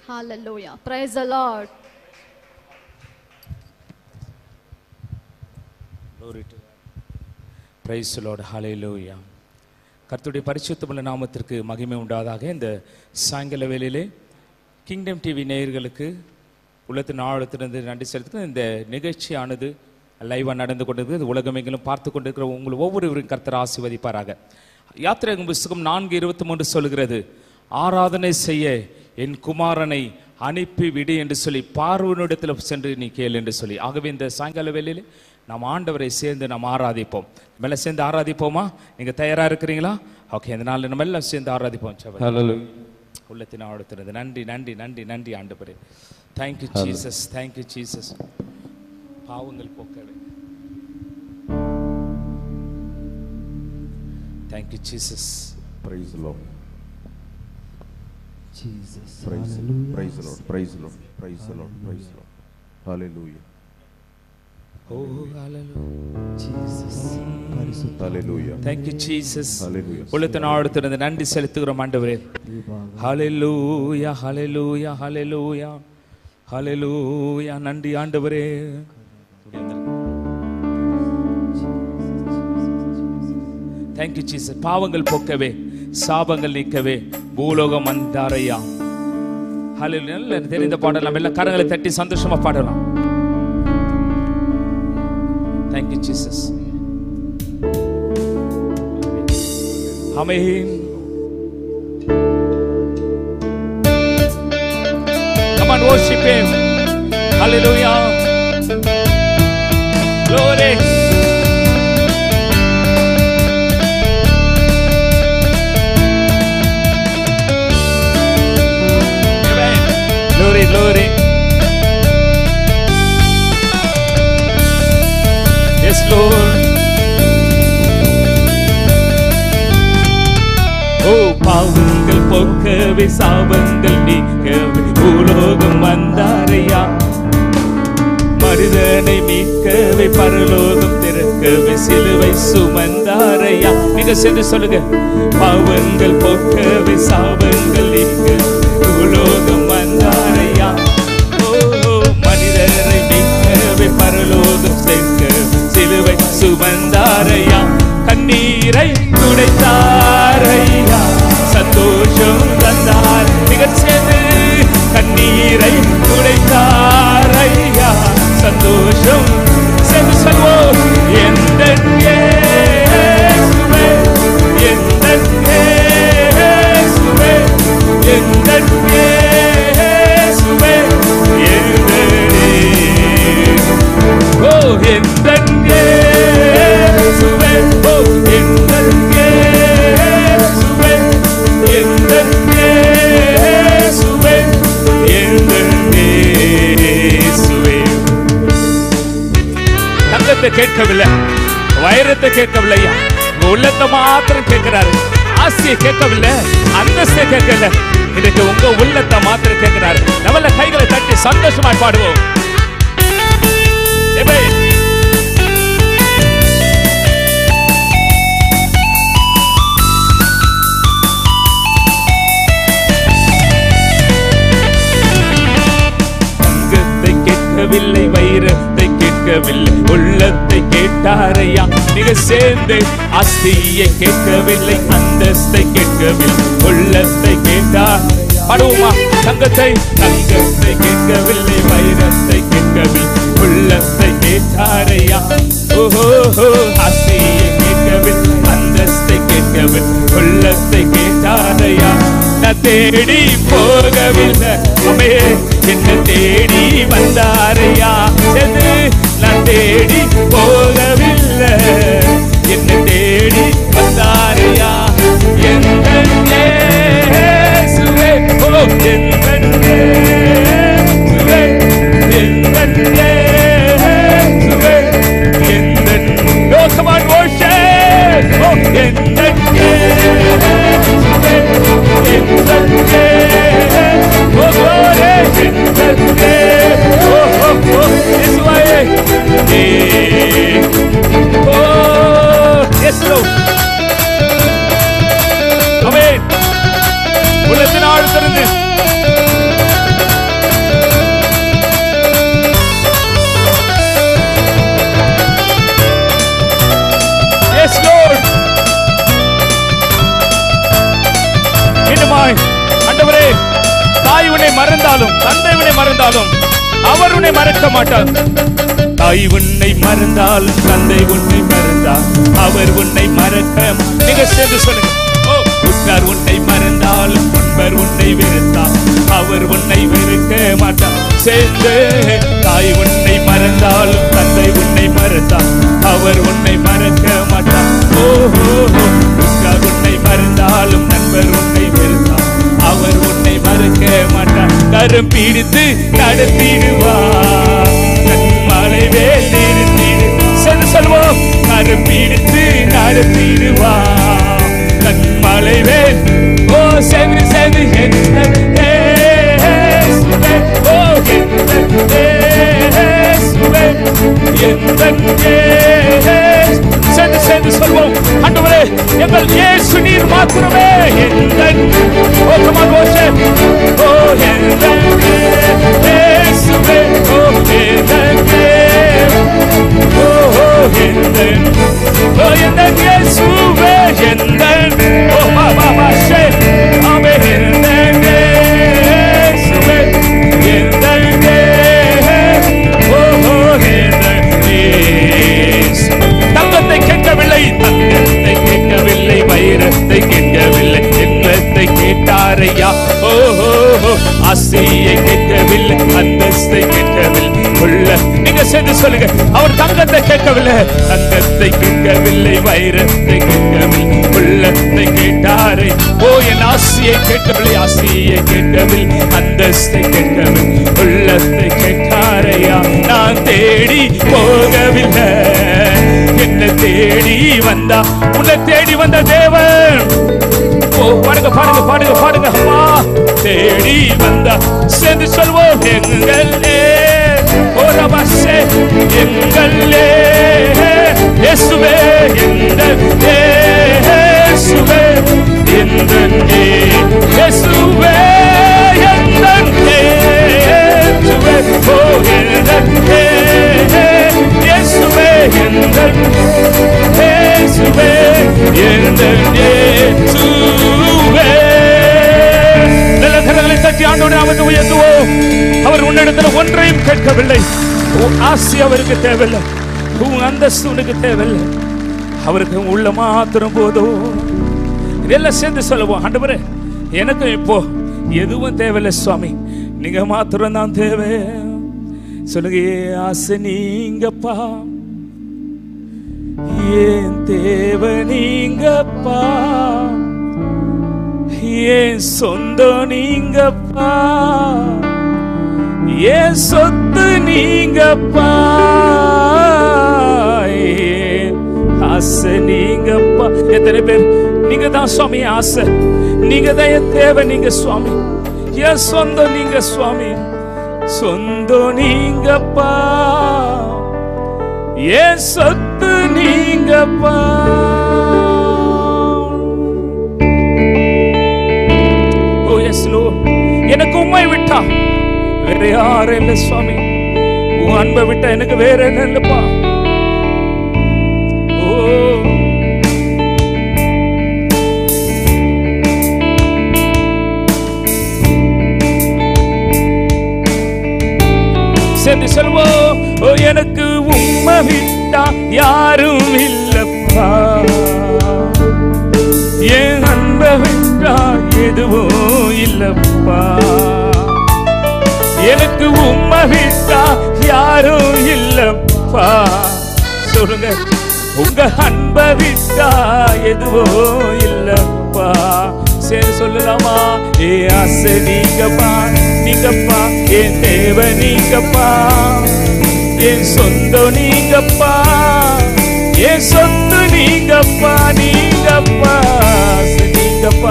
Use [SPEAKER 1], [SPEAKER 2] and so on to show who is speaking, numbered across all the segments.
[SPEAKER 1] Hallelujah. Praise the Lord.
[SPEAKER 2] Glory to God. Praise the Lord. Hallelujah. கர்த்தருடைய பரிசுத்தமுள்ள நாமத்திற்கு மகிமை உண்டாதாக. இந்த சாயங்கால வேளையிலே கிங்டம் டிவி நேயர்களுக்கு உள்ளத்தின் ஆழத்திலிருந்து நன்றி செலுத்துக்கு. இந்த நிகழ்ச்சியானது லைவாக நடந்து கொண்டிருக்கு. இது உலகமெங்கிலும் பார்த்து கொண்டிருக்கிற உங்கள் ஒவ்வொருவரும் கர்த்தர் ஆசீர்வதிப்பாராக. யாத்திராகமம் புஸ்தகம் 4:23 சொல்கிறது, ஆராதனை செய்ய என் குமாரனை அனுப்பிவிடு என்று சொல்லி பார்வோனிடத்தில் சென்று நீ கேள் என்று சொல்லி. ஆகவே இந்த சாயங்கால வேளையிலே நாம் ஆண்டவரை சேர்ந்து நாம் ஆராதிப்போம். மேலே சேர்ந்து ஆராதிப்போமா? நீங்கள் தயாராக இருக்கிறீங்களா? ஓகே, இந்த நாளில் நம்ம எல்லாம் சேர்ந்து ஆராதிப்போம். உள்ளத்தின் ஆழத்தினது நன்றி நன்றி நன்றி நன்றி ஆண்டவரே. Thank you Jesus, thank you Jesus. பாவங்கள் போக்கவே. Thank you Jesus.
[SPEAKER 3] Praise the Lord.
[SPEAKER 4] Jesus.
[SPEAKER 3] Praise the Lord. Praise the Lord. Praise the Lord. Praise the Lord. Praise the Lord. Hallelujah.
[SPEAKER 2] Oh, hallelujah.
[SPEAKER 4] Jesus.
[SPEAKER 3] Hallelujah.
[SPEAKER 2] Thank you Jesus.
[SPEAKER 3] Hallelujah.
[SPEAKER 2] உள்ளத்தின் ஆழத்திலிருந்து நன்றி செலுத்துகிறோம் ஆண்டவரே. Hallelujah. Hallelujah. Hallelujah. Hallelujah. நன்றி ஆண்டவரே. Thank you Jesus. பாவங்கள் போக்கவே, சாபங்கள் நீக்கவே பூலோகம் வந்தாரையா. Hallelujah. நல்ல தெரிந்த பாடலாம். எல்லாம் கரங்களை தட்டி சந்தோஷமா பாடலாம். Thank you Jesus. Amen. Come on, worship him. Hallelujah. Glory. Amen. Glory, glory. Yes, Lord. ஓ பாவங்கள் போக்கவே, சாபங்கள் நீக்கவே பூலோகம் வந்தாரையா. மனிதனை மீட்கவே பரலோகம் திறக்கவே சிலுவை சுமந்தாரையா. நீங்க சென்று சொல்லுங்க, பாவங்கள் போக்கவே, சாபங்கள் நீக்கவே பூலோகம் வந்தாரையா. ஓ மனிதனை மீட்கவே பரலோகம் சேர்க்க சிலுவை சுமந்தாரையா. கண்ணீரை துடைத்தாரையா, சந்தோஷம் தந்தார். நிகழ்ச்சியது கண்ணீரை துடைத்தாரையா, சந்தோஷம் சேர்ந்து சொல்வோம். எந்த இயேசுவே, எந்த இயேசுவே, எந்த இயேசுவே, ஓ எந்த இயேசுவே, ஓ எந்த இயேசுவே, எந்த இயேசுவே, எந்த இயேசுவே. தங்கத்தை கேட்கவில்லை, வைரத்தை கேட்கவில்லையா, உங்க உள்ளத்தை மாத்திரம் கேட்கிறாரு. ஆசையை கேட்கவில்லை, அந்தஸ்தை கேட்கல, இன்னைக்கு உங்க உள்ளத்தை மாத்திரம் கேட்கிறாரு. நம்மள கைகளை தட்டி சந்தோஷமாய் பாடுவோம். தங்கத்தை கேட்கவில்லை, வைரத்தை கேட்கவில்லை, உள்ளத்தை கேட்டாரையா. மிக சேர்ந்து ஆஸ்தியை கேட்கவில்லை, அந்தஸ்தை கேட்கவில்லை, உள்ளத்தை கேட்டார். பாடுவோமா? தங்கத்தை கேட்கவில்லை, வைரத்தை கேட்கவில்லை, உள்ளத்தை கேட்டாரையா. ஓஹோ ஆஸ்தியை கேட்கவில்லை, அந்தஸ்தை கேட்கவில்லை, உள்ளத்தை கேட்டாரையா. நான் தேடி போகவில்லை, அமே என்ன தேடி வந்தாரையா. நான் தேடி போகவில்லை, என்ன தேடி வந்தாரையா. எந்த இயேசுவே, ஓ எந்த இயேசுவே, எந்த இயேசுவே, எந்த ஓ come on worship. ஓ எந்த இயேசுவே, எந்த இயேசுவே, ஓ glory, எந்த இயேசுவே, ஓ இயேசுவே, oh yes Lord. தாய் உன்னை மறந்தாலும், தந்தை உன்னை மறந்தாலும் அவர் உன்னை மறக்க மாட்டார். தாய் உன்னை மறந்தாலும், தந்தை உன்னை மறந்தால் அவர் உன்னை மறக்க. நீங்க சேர்ந்து சொல்லுங்க. உற்றார் உன்னை மறந்தாலும், நண்பர் உன்னை வெறுத்தால் அவர் உன்னை வெறுக்க மாட்டார். சேர்ந்து தாய் உன்னை மறந்தாலும், தந்தை உன்னை மறந்தால் அவர் உன்னை மறக்க மாட்டார். உற்றார் உன்னை மறந்தாலும், நண்பர் உன்னை வெறுத்தால் அவர் உன்னை மறக்க மாட்டார். கரம் பிடித்து நடத்திடுவார், கண்மலைவே நிறுத்திடு. சேர்ந்து சொல்வோம். கரம் பிடித்து நடத்திடுவார், கண்மலைவே. ஓ சேர்ந்து சேர்ந்து சேர்ந்து சேர்ந்து சொல்வோம். ஆண்டவரே, எங்கள் இயேசு நீர் மாத்திரமே எங்கள். ஓ கமான் கோஷே. ஓ எங்கள் இயேசுவே, ஓ எங்கள், ஓ எங்கள், ஓ எங்கள் இயேசுவே எங்கள். ஓ பாபா ஷே ஆமே எங்கள் இயேசுவே எங்கள். ஓ எங்கள் இயேசு. தங்கத்தை கேட்கவில்லை, தங்கத்தை கேட்கவில்லை, வைரத்தை கேட்கவில்லை, இன்பத்தை கேட்டாரையா. ஓஹோ, ஆசையை கேட்கவில்லை, அந்தஸ்தை கேட்கவில்லை, உள்ள. நீங்க சேர்ந்து சொல்லுங்க. அவர் தங்கத்தை கேட்கவில்லை, தங்கத்தை கேட்கவில்லை, வைரத்தை கேட்கவில்லை, உள்ளத்தை கேட்டாரை. ஓ என் ஆசையை கேட்கவில்லை, ஆசையை கேட்கவில்லை, அந்தஸ்தை கேட்கவில்லை, உள்ளத்தை கேட்டாரையா. நான் தேடி போகவில்லை, என்ன தேடி வந்தா. உன்னை தேடி வந்த தேவன். ஓ பாடுங்க பாடுங்க பாடுங்க பாடுங்க. அம்மா தேடி வந்தா. சேர்ந்து சொல்வோம். எங்களே ஓ ரபாஷே எங்களே இயேசுவே எங்கள் இயேசுவே எங்கள் இயேசுவே எங்கள் இயேசுவே. ஓ எங்கள் இயேசுவே எங்கள் இயேசுவே எங்கள் இயேசுவே. நல்ல கரங்களை தட்டி ஆண்டவரை நாமத்தை உயர்த்துவோம். அவர் உன்னிடத்தில் ஒன்றையும் கேட்கவில்லை. உன் ஆசை அவருக்கு தேவையில்லை, உன் அந்தஸ்து உனக்கு தேவையில்லை, அவருக்கு உள்ள மாத்திரம் போதும். இதெல்லாம் சேர்ந்து சொல்லுவோம். ஆண்டவரே, எனக்கும் இப்போ எதுவும் தேவையில்லை சுவாமி, நீங்க மாத்திரம் தான் தேவை. சொல்லுங்க. ஆசை நீங்கப்பா, ஏன் தேவை நீங்கப்பா, ஏன் சொந்தம் நீங்கப்பா, ஏன் சொத்து நீங்கப்பா, ஆசை நீங்கப்பா. எத்தனை பேர் நீங்க தான் சுவாமி ஆசை, நீங்க தான் என் தேவை, நீங்க சுவாமி. என் சொந்தம் நீங்க சுவாமி, சொந்தம் நீங்கப்பா, ஏன் சொத்து நீங்கப்பா. ஓ எஸ் லார்ட், எனக்கு உம்மை விட்டா வேற யாரும் இல்லை சுவாமி. உன் அன்பை விட்டா எனக்கு வேற என்ன இல்லப்பா. சேர்ந்து சொல்வோம். ஓ எனக்கு உம்மை விட்டா யாரும் இல்லப்பா, என் அன்பை விட்டா எதுவும் இல்லப்பா. எனக்கு உம்மை விட்டா யாரும் இல்லப்பா. சொல்லுங்க. உங்க அன்பை விட்டா எதுவும் இல்லப்பா. சரி சொல்லலாமா? ஏ ஆசை நீங்கப்பா, நீங்கப்பா, என் தேவை நீங்கப்பா, என் சொந்தம் நீங்கப்பா, என் சொத்து நீங்கப்பா, நீங்கப்பா, நீங்கப்பா,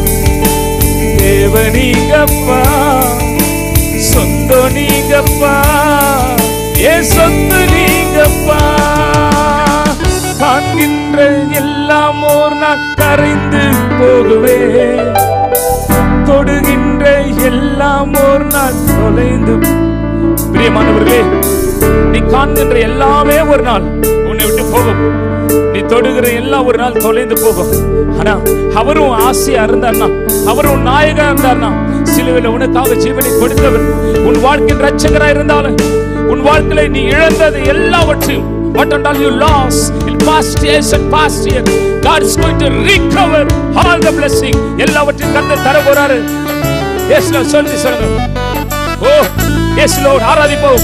[SPEAKER 2] தேவை நீங்கப்பா, சொந்தம் நீங்கப்பா, என் சொத்து நீங்கப்பா. காண்கின்ற எல்லாம் ஓர் நாள் கரைந்து போகுவே, தொடுகின்ற எல்லாம் ஒரு நாள் தொலைந்து. பிரியமானவர்களே, நீ காண்கின்ற எல்லாமே ஒரு நாள் உன்னை விட்டு போகும், நீ தொடுகிற எல்லாம் ஒரு நாள் தொலைந்து போகும். ஆனா அவரும் ஆசையா இருந்தார்னா, அவரும் நாயகா இருந்தார்னா, சிலுவையில் உனக்காக ஜீவனை கொடுத்தவர். உன் வாழ்க்கையின் ரட்சகராய் இருந்தாலும் உன் வாழ்க்கையில நீ இழந்தது எல்லாவற்றையும், what and all you lost in past years and past year, God is going to recover all the blessing. எல்லாவற்றையும் கர்த்தர் தர போறாரு. Yes Lord, சொல்லி சொல்லுங்க. Oh yes Lord, ஆராதிப்போம்.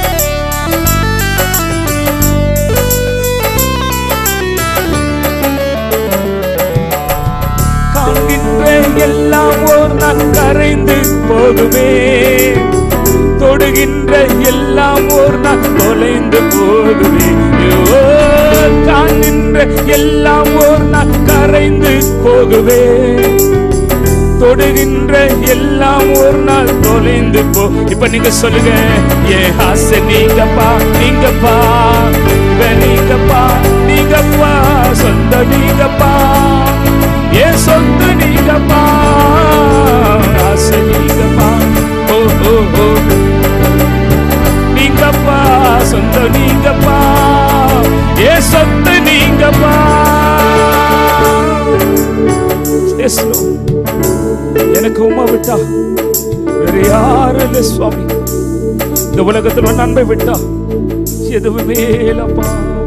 [SPEAKER 2] காண்கின்ற எல்லாம் ஒரு நாள் கரைந்து போகுமே, தொடுகின்ற எல்லாம் ஒரு நாள் தொலைந்து போகுமே. காண்கின்ற எல்லாம் ஒரு நாள் கரைந்து போகுமே, தொடுகின்ற எல்லாம் ஒரு நாள் தொலைந்து போ. இப்ப நீங்க சொல்லுங்க, என் ஆசை நீங்கப்பா நீங்கப்பா, நீங்கப்பா நீங்கப்பா, சொந்த நீங்கப்பா, என் சொந்த நீங்கப்பா, ஆசை நீங்கப்பா, ஓ ஓ ஓ நீங்கப்பா, சொந்த நீங்கப்பா, என் சொந்த நீங்கப்பா. எனக்கு உம்மை விட்டா வேற யாரும் இல்லை சுவாமி. இந்த உலகத்துல நன்மை விட்டா எதுவுமே இல்லப்பா.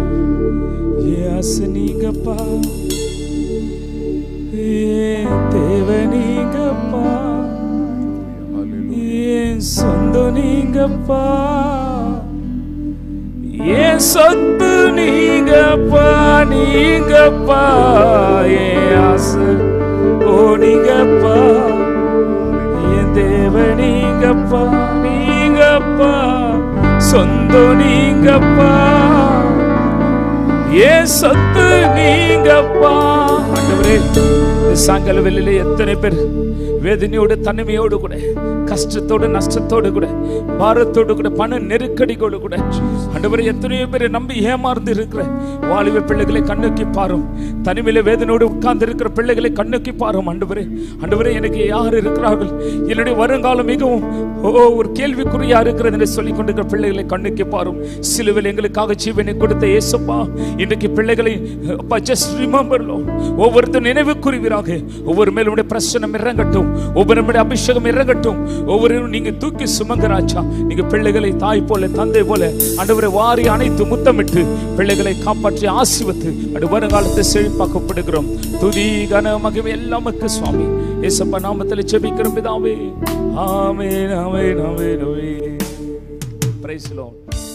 [SPEAKER 2] ஆசை நீங்கப்பா, தேவ நீங்கப்பா, என் சொந்த நீங்கப்பா, என் சொத்து நீங்கப்பா, நீங்கப்பா, என் ஆசை ஓ நீங்கப்பா, என் தேவ நீங்கப்பா, நீங்கப்பா, சொந்த நீங்கப்பா, என் சொத்து நீங்கப்பா. ஆண்டவரே, சாயங்கால வேளையிலே எத்தனை பேர் வேதனையோடு தனிமையோடு கூட, கஷ்டத்தோடு நஷ்டத்தோடு கூட, பாரத்தோடு கூட, பண நெருக்கடியோடு கூட ஆண்டவரே எத்தனையோ பேரை நம்பி ஏமாந்து இருக்கிற வாலிப பிள்ளைகளை கண்ணுக்கி பாரும். தனிமையில வேதனையோடு உட்கார்ந்து இருக்கிற பிள்ளைகளை கண்ணுக்கி பாரும். ஆண்டவரே, ஆண்டவரே எனக்கு யார் இருக்கிறார்கள், என்னுடைய வருங்காலம் மிகவும் ஒரு கேள்விக்குறியா இருக்கிறது என்று சொல்லிக் கொண்டிருக்கிற பிள்ளைகளை கண்ணுக்கி பாரும். சிலுவையில் எங்களுக்காக ஜீவனை கொடுத்த இயேசுப்பா, இன்றைக்கு பிள்ளைகளை ஜஸ்ட் ரிமெம்பர் லோ, ஒவ்வொருத்தரும் நினைவு கூறுவீராக. ஒவ்வொரு மேலும் பிரசனம் இறங்கட்டும், ஒவ்வொரு அபிஷேகம் இறங்கட்டும். ஒவ்வொரு நீங்க தூக்கி சுமங்கராச்சா, நீங்க பிள்ளைகளை தாய் போல தந்தை போல ஆண்டவரை வாரி அணைத்து முத்தமிட்டு பிள்ளைகளை காப்பாற்றி ஆசீர்வதித்து அது வருங்காலத்தை செழிப்பாக்கப்படுகிறோம். துதி கன மகிமை எல்லாம் சுவாமி இயேசுப்பா நாமத்தில் ஜெபிக்கிறோம் பிதாவே. ஆமென் ஆமென் ஆமென். Praise the Lord.